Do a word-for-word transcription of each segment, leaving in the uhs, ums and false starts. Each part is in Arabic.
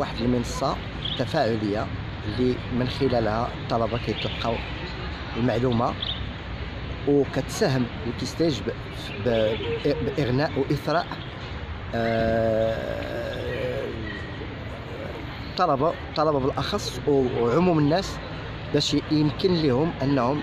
واحد المنصه تفاعليه اللي من خلالها الطلبه كيتلقاو المعلومه وكتساهم وكيستيج باغناء واثراء الطلبه آه الطلبه بالاخص وعموم الناس، باش يمكن لهم انهم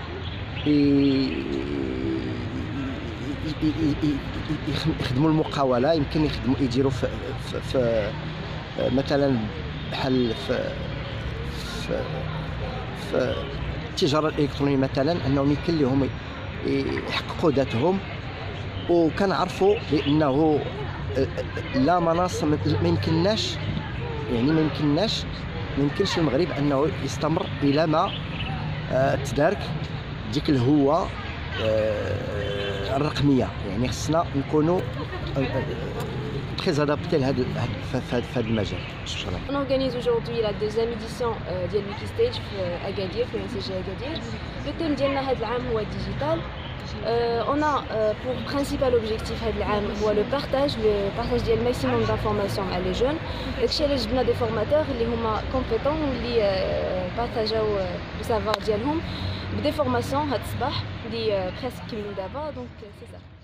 يخدموا المقاوله، يمكن يخدموا يديروا في, في, في مثلا بحال في في في التجاره الالكترونيه مثلا، انهم يمكن لهم يحققوا ذاتهم. وكنعرفوا بانه لا مناص ما يمكنناش، يعني ما يمكنناش ما يمكنش المغرب انه يستمر الى ما تدارك ديك الهوه الرقميه. يعني خصنا نكونوا très adapté à ce المجال. On organise aujourd'hui la deuxième édition de Wikistage à Agadir, au N C G Agadir. Le thème de هذا العام هو digital. Euh, on a euh, pour principal objectif هذا العام هو le partage, le partage ديال maximum d'informations à les jeunes. داكشي علاش جبنا des formateurs اللي هما compétents واللي بارطاجاو le savoir ديالهم بدي فورماسيون هاد الصباح اللي presque كملوا دابا، donc c'est ça.